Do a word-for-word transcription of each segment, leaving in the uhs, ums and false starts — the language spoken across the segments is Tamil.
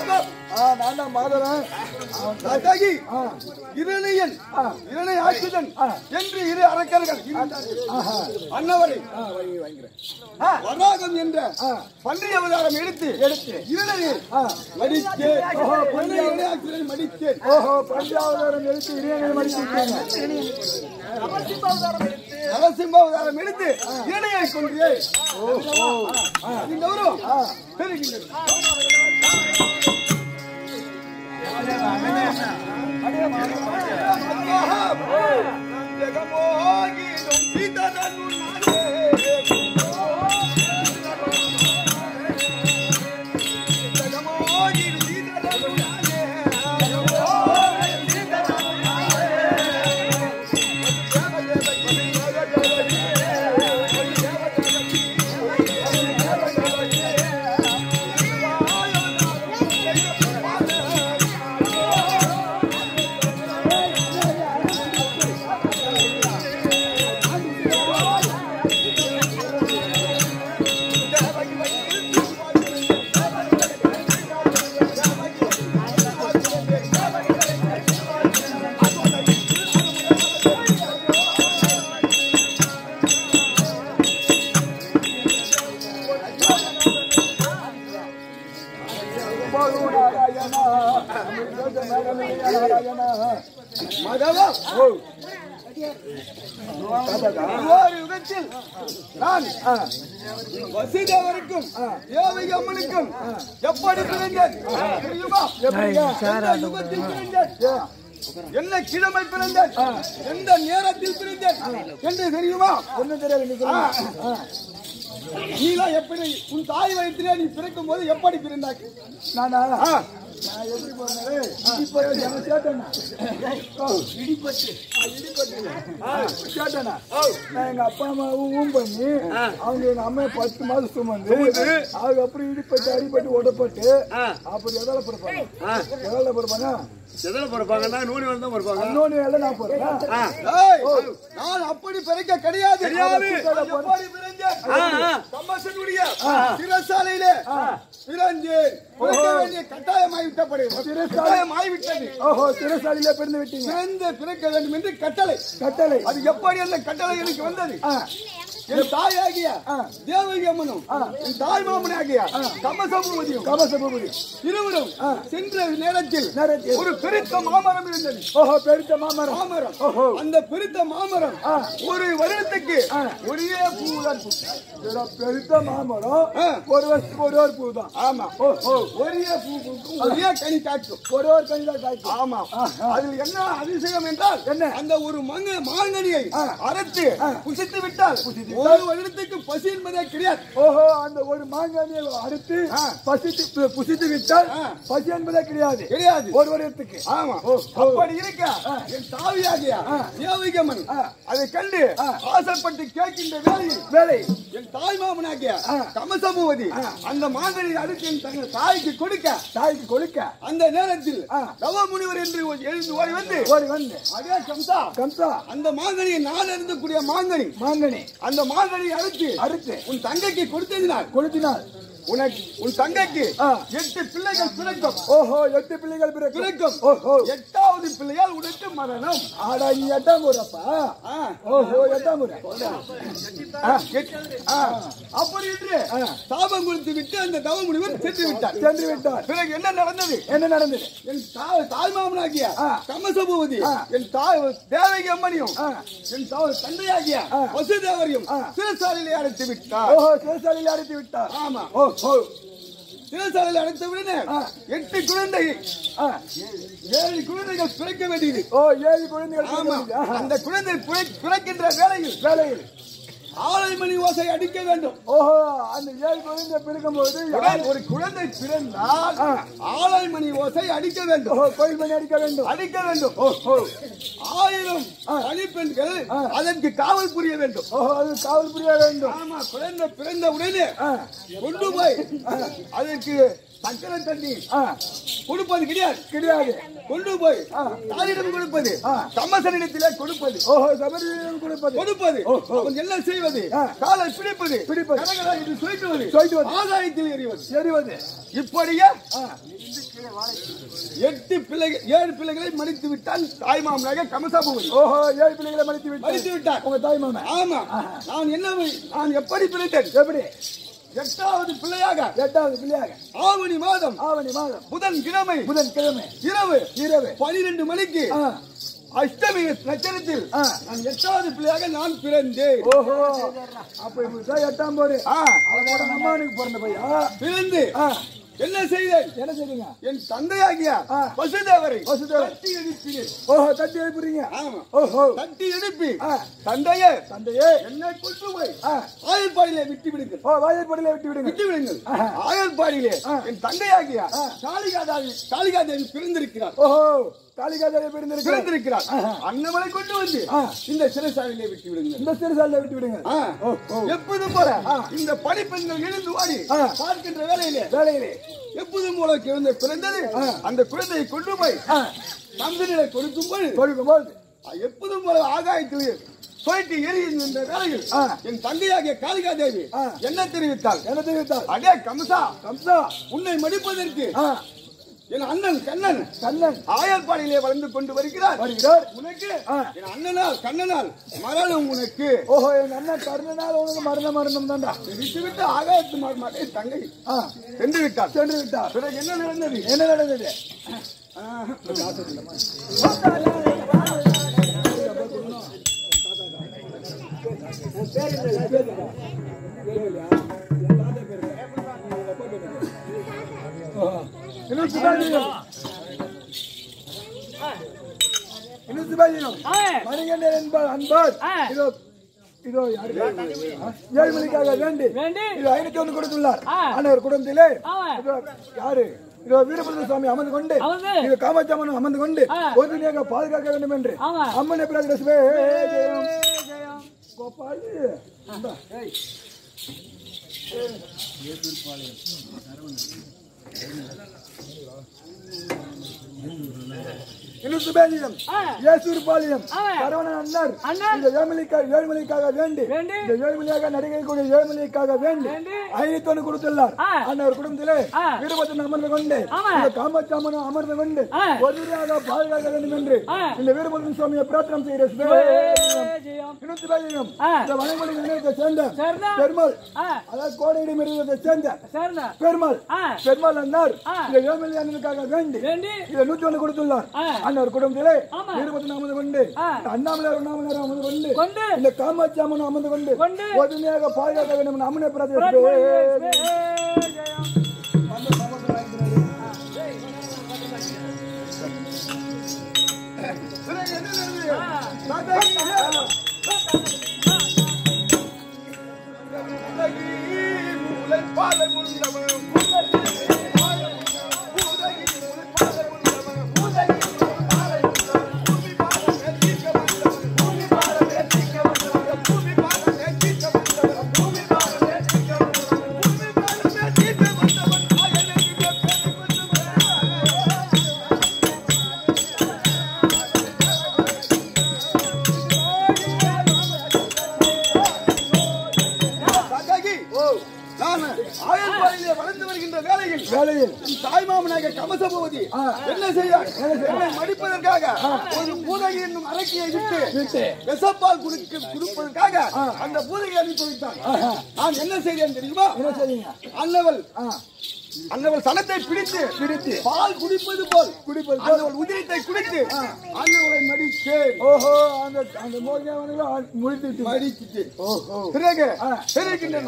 நான் மாதவன் இரணையன் இரணை ஆட்சிதன் என்று இரு அரக்கர்கள் அன்னவரை வராகம் என்ற பன்றி அவதாரம் எடுத்து எடுத்து இரணையை மடித்தேன் மடித்தேன் ஓஹோ பன்றி அவதாரம் எடுத்து இரணையை மடித்தேன் நரசிம்ம அவதாரம் எடுத்து இரணையை கொன்றே கௌரவம் பெறுகின்றது. நான் வசிதேவருக்கும் தேவகி அம்மனுக்கும் எப்படி பிறந்தேன் தெரியுமா? என்ன கிழமை பிறந்தேன், எந்த நேரத்தில் பிறந்தேன் என்று தெரியுமா? ஒன்னும் தெரியாது. நீலாம் எப்படி உன் தாய் வயிற்றிலே நீ பிறக்கும் போது எப்படி பிறந்தாய்? நானா நான் எப்படி போனேன் கேட்டேன்னா நான் எங்க அப்பா அம்மாவும் பண்ணி அவங்க எங்க அம்மா பத்து மாதம் சுமந்து அதுக்கப்புறம் இடிப்பட்டு அடிப்பட்டு உடப்பட்டு அப்படி எதால பிறப்பாங்க எதால பிறப்பாங்க எதால பிறப்பாங்கன்னா நூனி வேலை தான் பிறப்பாங்க. நூனி வேலை நான் பிறப்பேன். நான் அப்படி பிறக்க கிடையாது. சிறைசாலையிலே சிறைசாலையில பிறந்து விட்டீங்க. பிறந்து பிறக்க வேண்டும் என்று கட்டளை கட்டளை அது எப்படி அந்த கட்டளை எனக்கு வந்தது? என் தாயாகிய தேவகி அம்மனும் என் தாய் மாமனாகிய கமசபூதியும் கமசபூதியும் இருவரும் சென்ற நேரத்தில் நேரத்தில் ஒரு பெருத்த மாமரம் இருந்தது. ஓஹோ பெருத்த மாமரம் மாமரம் அந்த பெருத்த மாமரம் ஒரு வருடத்துக்கு ஒரே பூதான். பெருத்த மாமரம் ஒரு வருஷத்துக்கு ஒரு ஒரு பூ தான். ஆமா ஒரே பூ பூக்கும் ஒரே கனி காய்க்கும் ஒரு ஒரு கனி தான் காய்க்கும். ஆமா அதில் என்ன அதிசயம் என்றால் என்ன அந்த ஒரு மங்க மாங்கனியை அரைத்து புசித்து விட்டால் ஒரு வருடத்துக்கு பசி என்பதே கிடையாது. ஓஹோ அந்த ஒரு மாங்கனியை அறுத்து பசித்து புசித்து விட்டால் பசி என்பதே கிடையாது கிடையாது ஒரு வருடத்துக்கு. ஆமா அப்படி இருக்க என் தாவியாகிய தேவகியம்மன் அதை கண்டு ஆசைப்பட்டு கேட்கின்ற வேலையில் வேலை என் தாய் மாமனாகிய கமசபூதி அந்த மாங்கனியை அறுத்து என் தங்கள் தாய்க்கு கொடுக்க தாய்க்கு கொடுக்க அந்த நேரத்தில் தவ முனிவர் என்று எழுந்து ஓடி வந்து ஓடி வந்து அதே கம்சா கம்சா அந்த மாங்கனியை நான் இருந்தக்கூடிய மாங்கனி மாங்கனி அந்த மாங்கனி அறுத்து அறுத்து உன் தங்கைக்கு கொடுத்ததினால் கொடுத்தினால் உனக்கு உன் தங்கைக்கு எட்டு பிள்ளைகள் பிறக்கும். ஓஹோ எட்டு பிள்ளைகள் பிறக்கும். ஓஹோ எட்டாவது பிள்ளையால் உனக்கு மரணம். ஆடா நீ எட்டாம் முறைப்பா. ஓஹோ எட்டாம் முறை அப்படி என்று சாபம் கொடுத்து விட்டு அந்த தவ முனிவர் சென்று விட்டார் சென்று விட்டார். பிறகு என்ன நடந்தது என்ன நடந்தது? என் தாய் மாமனாகிய கமசபூதி என் தாய் தேவகி அம்மனையும் என் தந்தையாகிய வசுதேவரையும் சிறைசாலையிலே அடைத்து விட்டார். ஓஹோ சிறைசாலையிலே அடைத்து விட்டார். ஆமா சிறைசாலையில் அடைத்த உடனே எட்டு குழந்தை ஏழு குழந்தைகள் பிறக்க வேண்டியது. ஓ ஏழு குழந்தைகள். ஆமா அந்த குழந்தை பிறக்கின்ற வேளையில் வேளையில் ஆலைமணி ஓசை அடிக்க வேண்டும். ஓஹோ அந்த ஏழு குழந்தை பிறக்கும் போது ஒரு குழந்தை பிறந்தால் ஆலைமணி ஓசை அடிக்க வேண்டும். கோயில் மணி அடிக்க வேண்டும் அடிக்க வேண்டும். ஆயிரம் பணிப்பெண்கள் அதற்கு காவல் புரிய வேண்டும். ஓஹோ அது காவல் புரிய வேண்டும். ஆமா குழந்தை பிறந்த உடனே கொண்டு போய் அதற்கு சக்கரை தண்ணி கொடுப்பது கிடையாது கிடையாது. கொண்டு போய் தாயிடம் கொடுப்பது, கமசனிடத்திலே கொடுப்பது. ஓஹோ, சபரியிடம் கொடுப்பது கொடுப்பது. அவன் என்ன செய்வது? காலை பிடிப்பது, பிடிப்பது, இது சுழற்றுவது, சுழற்றுவது, ஆகாயத்தில் எறிவது, எறிவது. இப்படியே எட்டு பிள்ளைகள் ஏழு பிள்ளைகளை மடித்து விட்டான் தாய்மாமனாக கமசாபுவதி. ஓஹோ, ஏழு பிள்ளைகளை மடித்து விட்டு மடித்து விட்டான் உங்க தாய்மாமன். ஆமா. நான் என்ன நான் எப்படி பிழைத்தேன்? எப்படி? எட்டாவது பிள்ளையாக எட்டாவது பிள்ளையாக ஆவணி மாதம் ஆவணி மாதம் புதன் கிழமை புதன் கிழமை இரவு இரவு பனிரெண்டு மணிக்கு அஷ்டமி நட்சத்திரத்தில் நான் எட்டாவது பிள்ளையாக நான் பிறந்தேன். ஓஹோ, அப்ப இப்ப எட்டாம் போது அவனோட அம்மானுக்கு பிறந்த பையா பிறந்து என்ன செய்தேன்? என்ன செய்றீங்க? என் தந்தையாகிய வசுதேவரை வசுதேவர் தட்டி எழுப்பினேன். ஓஹோ, தட்டி எழுப்புறீங்க. ஆமா. ஓஹோ, தட்டி எழுப்பி தந்தையே தந்தையே என்னை கொண்டு போய் ஆயர்பாடியிலே விட்டு விடுங்கள். ஓ, வாயற்படியிலே விட்டு விடுங்க. விட்டு விடுங்கள். ஆயர்பாடியிலே என் தந்தையாகிய காளிகாதேவி காளிகாதேவி பிறந்திருக்கிறார். ஓஹோ, காளிகாதேவி பிறந்திருக்கிறார். பிறந்திருக்கிறார். அன்னமலை கொண்டு வந்து இந்த சிறைசாலையிலே விட்டு விடுங்கள். இந்த சிறுசாலையில விட்டு விடுங்க. எப்போதும் போல இந்த பணிப்பெண்கள் எழுந்து வாடி பார்க்கின்ற வேலையிலே வேலையிலே எப்போதும் போல குழந்தை பிறந்தது. அந்த குழந்தையை கொண்டு போய் தந்தையிலே கொடுக்கும் போது கொடுக்கும்போது எப்போதும் போல ஆகாயத்தில் போயிட்டு எரிகின்ற வேலையில் என் தந்தையாகிய காளிகாதேவி என்ன தெரிவித்தாள்? என்ன தெரிவித்தாள்? அடே கம்சா, கம்சா, உன்னை மடிப்பதற்கு என் அண்ணன் கண்ணன் கண்ணன் ஆயர்பாடியிலே வளர்ந்து கொண்டு வருகிறார். வருகிறார். உனக்கு என் அண்ணனால் கண்ணனால் மரணம் உனக்கு. ஓஹோ, என் அண்ணன் கருணனால் உனக்கு மரணம் மரணம் தான்டா. விட்டு விட்டு ஆகாயத்து மாட்டே தங்கை சென்று விட்டார். சென்று விட்டார். பிறகு என்ன நடந்தது? என்ன நடந்தது? மணிகண்டன் என்பார் அன்பார். இதோ இதோ ஏழ்மணிக்காக வேண்டி இது ஐநூத்தி ஒன்று கொடுத்துள்ளார். அனைவர் குடும்பத்திலே யாரு இதோ வீரபத்ர சுவாமி அமர்ந்து கொண்டு இது காமாட்சியம்மன் அமர்ந்து கொண்டு ஒருமையாக பாதுகாக்க வேண்டும் என்று அம்மனை பிரார்த்தனை கோபால் ஏழுமலைக்காக வேண்டி ஏழுமலையாக நடிகக்கூடிய ஏழுமலைக்காக வேண்டி ஐநூத்தி ஒன்று கொடுத்துள்ளார். அன்னவர் குடும்பத்திலே வீரபத்ரன் அமர்ந்து கொண்டு காமாட்சி அம்மனும் அமர்ந்து கொண்டு ஒருமையாக பாதுகாக்க வேண்டும் என்று இந்த வீரபத்ரன் சுவாமியை பிரார்த்தனை செய்கிறேன். வனமொழி நிலையத்தை சேர்ந்த பெருமாள், அதாவது கோடையடி மிருகத்தை சேர்ந்த பெருமாள் பெருமாள் அண்ணார் இந்த ஏழுமலை அண்ணனுக்காக வேண்டி இதை நூத்தி ஒன்று கொடுத்துள்ளார். அண்ணார் குடும்பத்திலே வீரபத்ரன் அமர்ந்து கொண்டு அண்ணாமலையார் அண்ணாமலையார் அமர்ந்து கொண்டு இந்த காமாட்சி அம்மனும் அமர்ந்து கொண்டு ஒருமையாக பாதுகாக்க வேண்டும் அம்மனை பிரார்த்தனை தாய்மாமனாக கமசபூதி என்ன செய்தார்? மடிப்பதற்காக ஒரு பூதகி என்னும் அரக்கியை விட்டு விஷப்பால் கொடுப்பதற்காக அந்த பூதகை அனுப்பி வைத்தார். நான் என்ன செய்தேன் தெரியுமா? அன்னவள் அன்னவள் சனத்தை பிடித்து பிடித்து பால் குடிப்பது போல் குடிப்பது அன்னவள் உதிரத்தை குடித்து அன்னவளை மடித்தேன். ஓஹோ, அந்த அந்த மோகியாவனை முடித்து மடித்து ஓஹோ பிறகு பிறகின்றன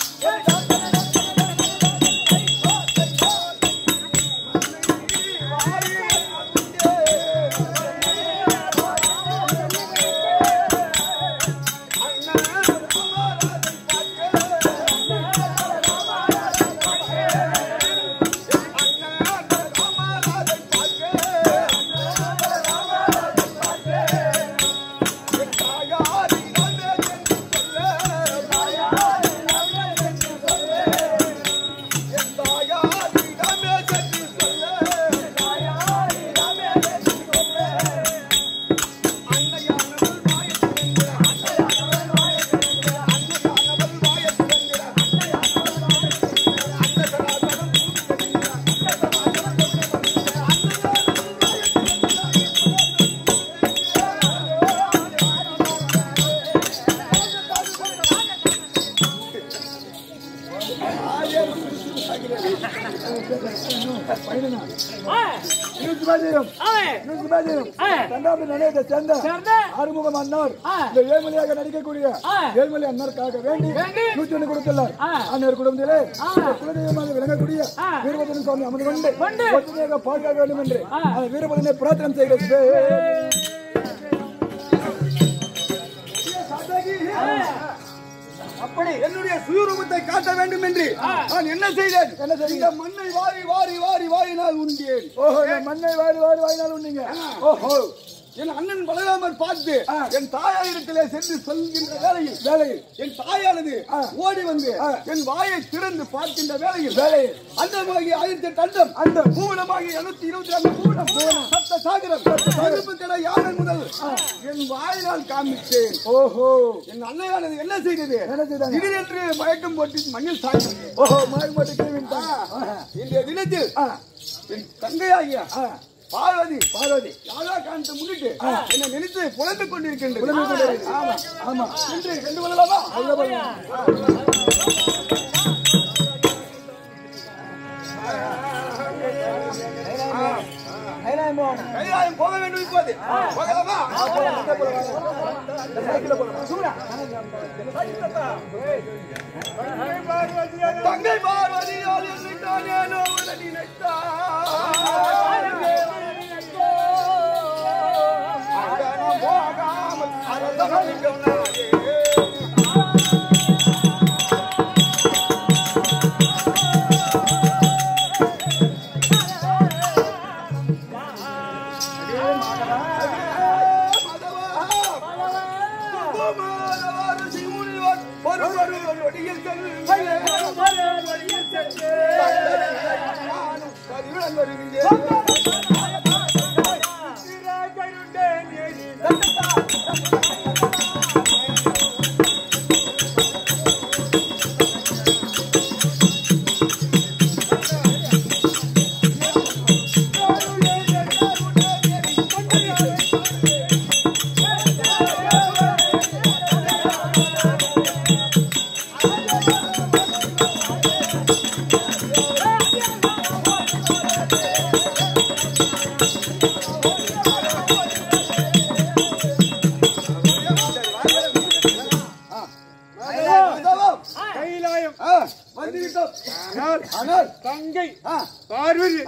Wow. பேரையும் நூற்றி பேரையும் தண்டாபுரி நிலையத்தை சேர்ந்த ஆறுமுகம் அண்ணார் இந்த ஏழ்மொழியாக நடிக்கக்கூடிய ஏழ்மொழி அண்ணருக்காக வேண்டி நூற்றி ஒன்று கொடுத்துள்ளார். அண்ணர் குடும்பத்திலே குலதெய்வமாக விளங்கக்கூடிய வீரபத்ரன் சுவாமி அமர்ந்து கொண்டு ஒற்றுமையாக பாதுகாக்க வேண்டும் என்று அந்த வீரபத்ரனை பிரார்த்தனை செய்கிறது. அப்படி என்னுடைய சுயரூபத்தை காட்ட வேண்டும் என்று நான் என்ன செய்தேன்? இந்த மண்ணை வாரி வாரி வாரி வாரினால் உண்டேன். ஓஹோ, மண்ணை வாரி வாரி வாரினால் உண்டீங்க. ஓஹோ, என் அண்ணன் பலராமர் பார்த்து என் தாயாரிடத்திலே சென்று சொல்கின்ற வேளையில் வேலையில் என் தாயானது ஓடி வந்து என் வாயை திறந்து பார்க்கின்ற வேளையில் வேலையில் அண்டமாகி ஆயிரத்தி எட்டு அண்டம் அந்த பூவனமாகி எழுநூத்தி இருபத்தி ஆறு பூவனம் சத்த சாகரம் கருப்பு கடை யானை முதல் என் வாயினால் காமித்தேன். ஓஹோ, என் அன்னையானது என்ன செய்தது? திடீரென்று மயக்கம் போட்டு மண்ணில் சாய்ந்தது. ஓஹோ, மயக்கம் போட்டு இன்றைய தினத்தில் என் தங்கையாகிய பார்வதி பார்வதி ராஜா காந்த முன்னிட்டு என்ன நினைத்து புலம்பிக் கொண்டிருக்கின்றது. ஆமா ஆமா என்று கண்டு கொள்ளலாமா? கைலாயம் போக வேண்டும். இப்போது போகலாமா? தங்கை பார்வதியால் என்னைத்தானேனோ நினைத்தார். போகாமல் அரசமைக்கும் தங்கை பார்வதி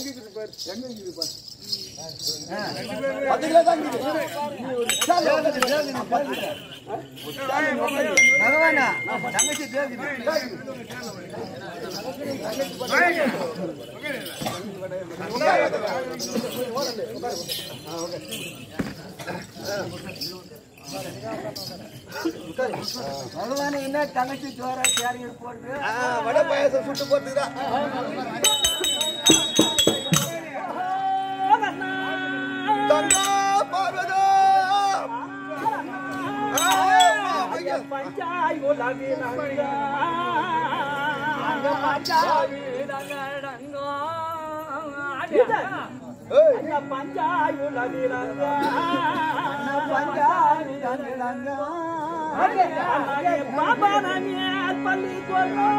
பகவான என்ன தங்கச்சி சோற சேரி போட்டு வடை பாயசம் சுட்டு போட்டுதான். தங்கா பார்வதா பஞ்சாய் உலகி நங்க பஞ்சாய் நங்க பஞ்சாய் உலகி நங்க பஞ்சாய் நங்க பாபா நமே பள்ளி கொள்ளோ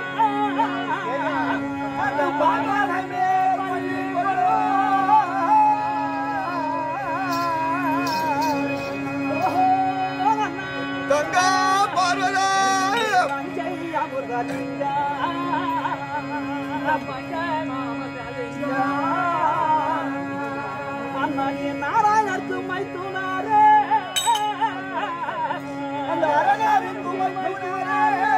பாபா நமே பள்ளி கொள்ளோ தங்கா பார்வதா பஞ்சை அமுதலியா பஞ்சை மாமதலியா அண்ணனே நாராயணருக்கு மைத்துனாரே நாராயணருக்கு மைத்துனாரே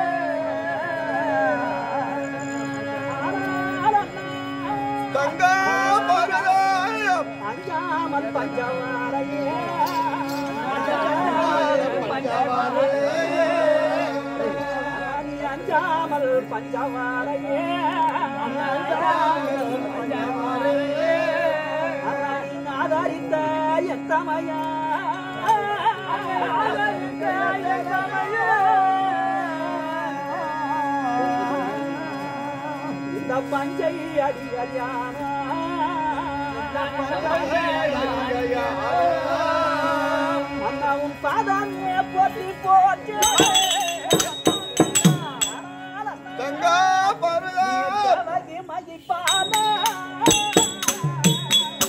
தங்கா பார்வதா அஞ்சாமல் பஞ்சவாரையே அஞ்சாமல் பஞ்சவாரையே ஆதரித்த எத்தமைய இந்த பஞ்சை அடி அடியான அண்ணாவும் பாதாமே போட்டி போச்சு தங்கா பார்வதா மகிப்பான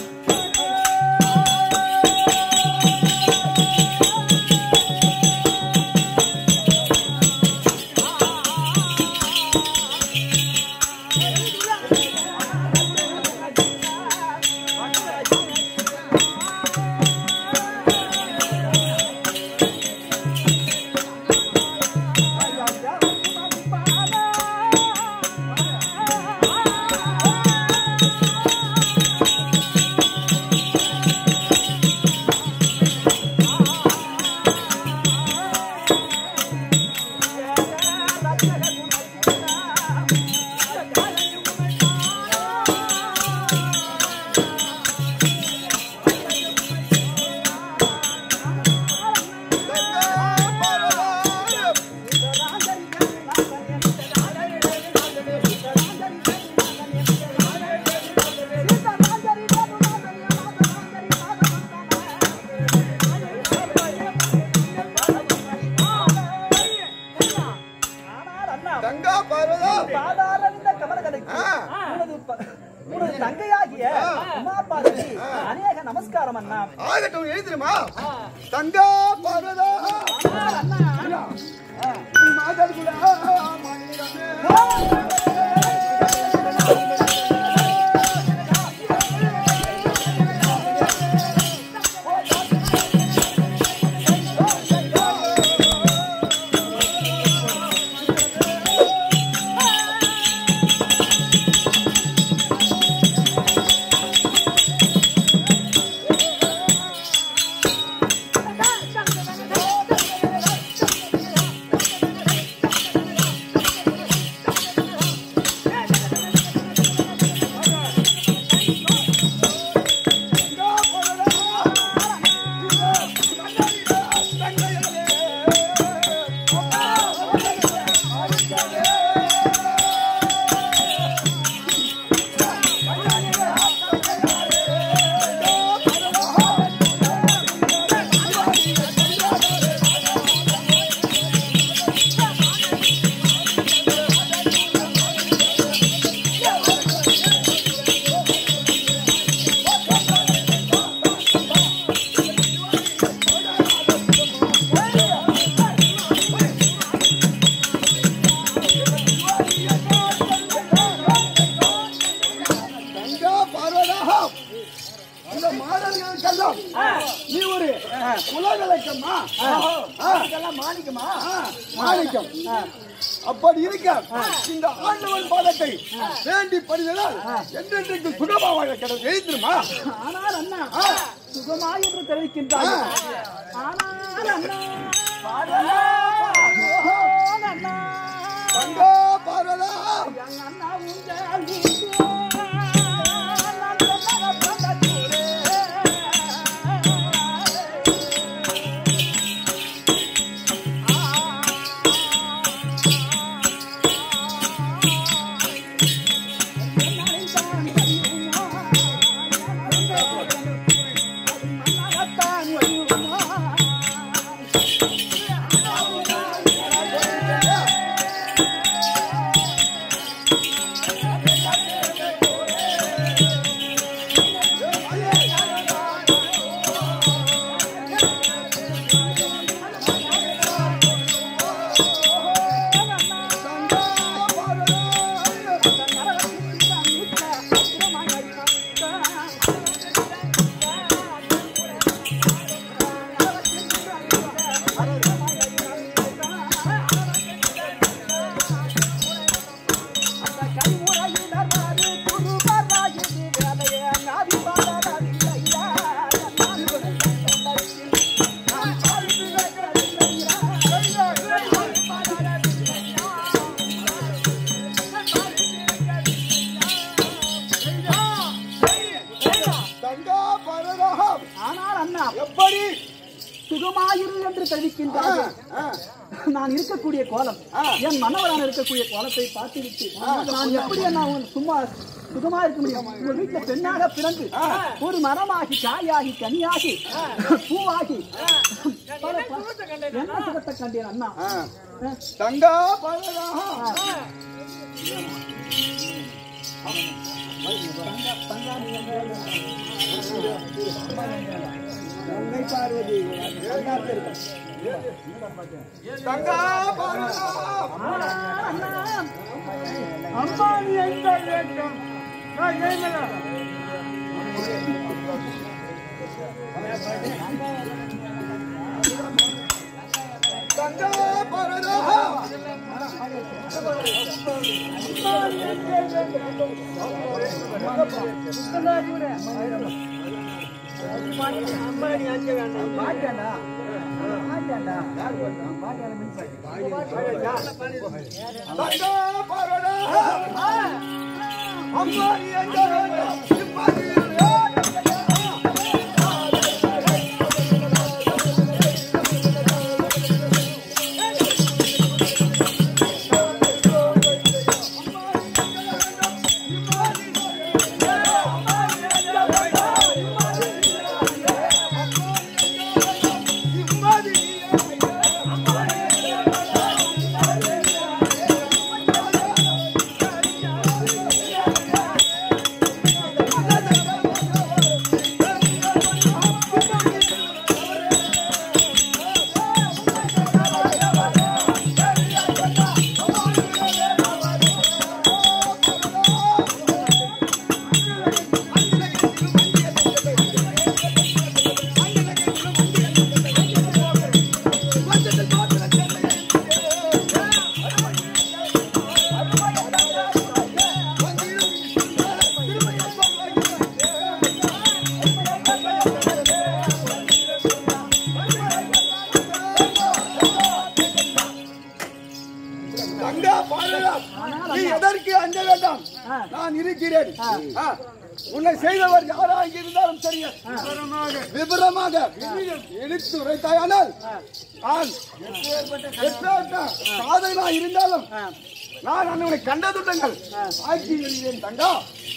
ஆகட்டும் அண்ணா. ஆகட்டும் எழுதிருமா தங்கா பார்வதா மாதர் கூட நீ ஒரு குலவிளக்கம்மா மாணிக்கமா மாணிக்கம் அப்படி இருக்க இந்த ஆண்டவன் பாதத்தை வேண்டி பணிதலால் என்றென்றைக்கு சுகமா வாழ கிடையாது எழுதிருமா. ஆனால் அண்ணா சுகமா என்று தெரிவிக்கின்றார். ஆனால் அண்ணா அண்ணா தங்கா பார்வதா அண்ணா உங்கள் எப்படி சுகமாயிரு என்று தெரிவிக்கின்றார்கள். நான் இருக்கக்கூடிய கோலம் என் மனவரான இருக்கக்கூடிய கோலத்தை பார்த்துவிட்டு நான் எப்படி நான் சும்மா சுகமா இருக்க முடியும்? உங்க வீட்டுல பெண்ணாக பிறந்து ஒரு மரமாகி காயாகி கனியாகி பூவாகி என்ன சுகத்தை கண்டேன் அண்ணா. தங்கா பரதா பார்வதி தங்கா பரதா அம்பானி எந்த வேட்டம் தங்கா பரதா அம்பானி அஞ்ச வேண்டாம் பாட்டாண்டா பாட்டாண்டா பாட்டால மின்சாரி தங்கா பரதா அம்மானி எந்த வேட்டம் அண்ணா நான் இருக்கிறேன். ஆ, உன்னை செய்தவர் யாராக இருந்தாலும் சரி, விபரமாக எடுத்து உரைத்தாயானால் நான் எப்பேற்பட்ட சாதகனா இருந்தாலும் நான் அண்ணனை கண்டதுட்டங்கள் ஆட்சி எழுதியேன் தங்கா.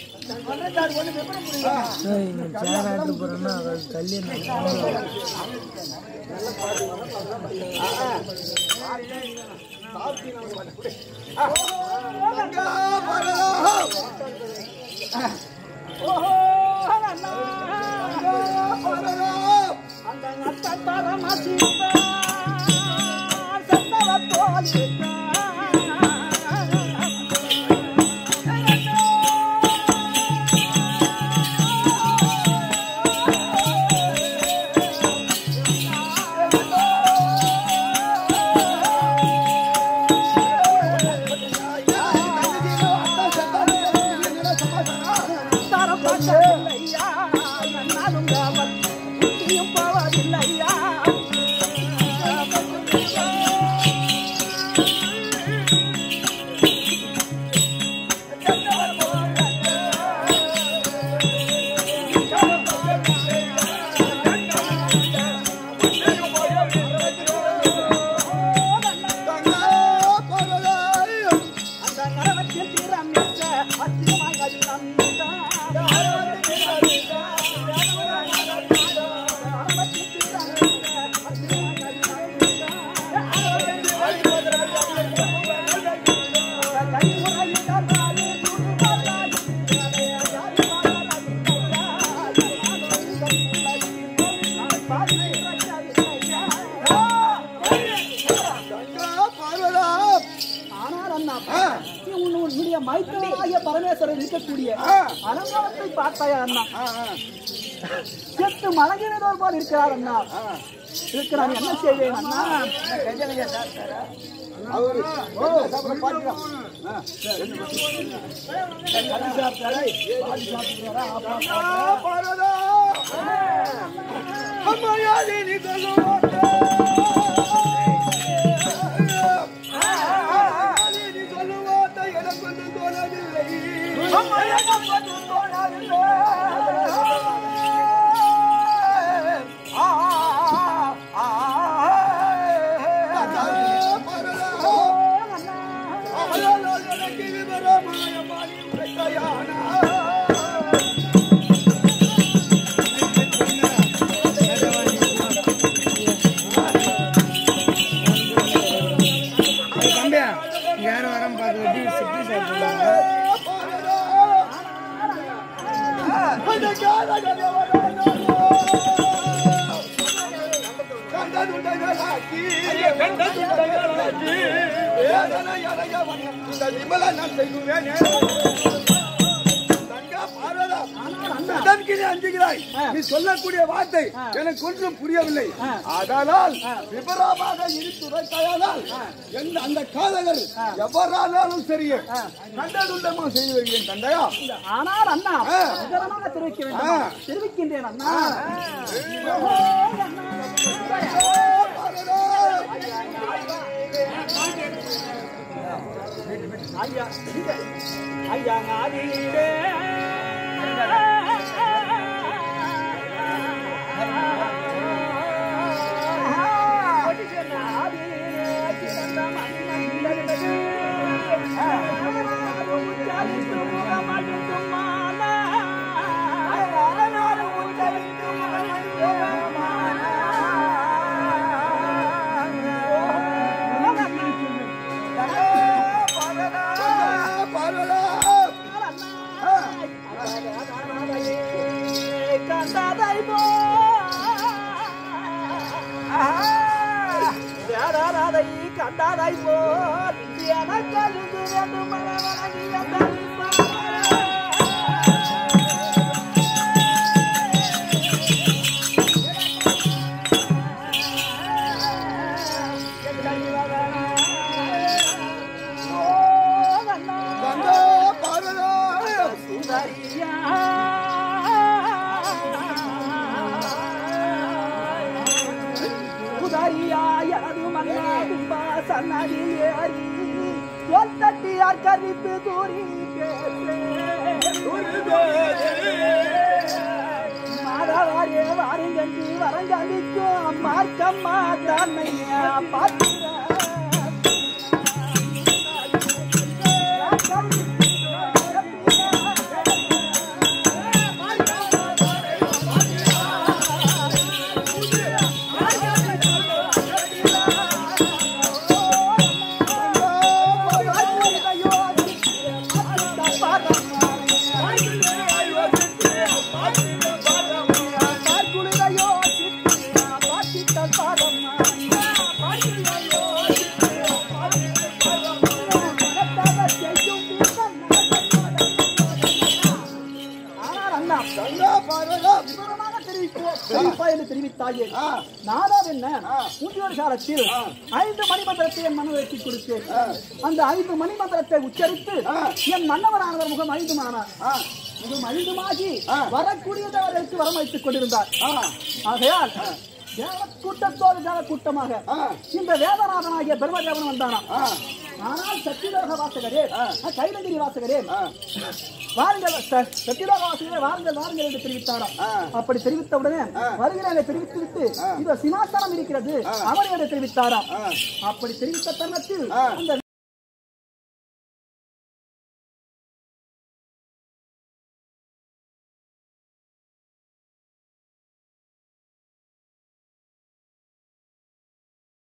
பரமேஸ்வரர் இருக்கக்கூடிய அலங்காரத்தை பார்த்தாயா அண்ணா? செத்து மலங்கினதோர் போல் இருக்கிறார் அண்ணா. இருக்கிறான், என்ன செய்வேன் அண்ணா? நீ சொல்லக்கூடிய வார்த்தை எனக்கு ஒன்றும் புரியவில்லை. அதனால் விபரமாக இருத்துரைத்தாயானால் அந்த காதகர் எவரானாலும் சரி கண்டதுண்டமா செய்து வருகிறேன் தந்தையா. ஆனால் அண்ணா விவரமாக தெரிவிக்க வேண்டும். தெரிவிக்கின்றேன் அண்ணா. ஐயா ஐயா நாடிலே கண்டாதாய் போல் எனக்கழிந்து வேண்டும் மனவழகிய தட்டியார் கரித்து தூரி மாதவாரே வாருங்கி வரங்கடிக்கும் மார்க்கம்மா தன்னையா பார்த்து தெரிவித்தாயே நானும் என்ன முதியோர் காலத்தில் ஐந்து மணிமந்திரத்தை என் மனதிற்கு கொடுத்தேன். அந்த ஐந்து மணிமந்திரத்தை உச்சரித்து என் மன்னவரானவர் முகம் ஐந்துமானார். முகம் ஐந்துமாகி வரக்கூடியவர்களுக்கு வரமளித்துக் கொண்டிருந்தார். ஆகையால் கூட்டத்தோடு தேவ கூட்டமாக இந்த வேதநாதனாகிய பிரம்மதேவன் வந்தானாம். ஆனால் சத்தியலோக வாசகரே கைலகிரி வாசகரே வாருங்கள், சத்தியலோக வாசகரே வாருங்கள் வாருங்கள் என்று தெரிவித்தாராம். அப்படி தெரிவித்தவுடனே வருகிறேன் தெரிவித்து விட்டு இதோ சிம்மாசனம் இருக்கிறது அவரை என்று தெரிவித்தாராம். அப்படி தெரிவித்த தருணத்தில் அந்த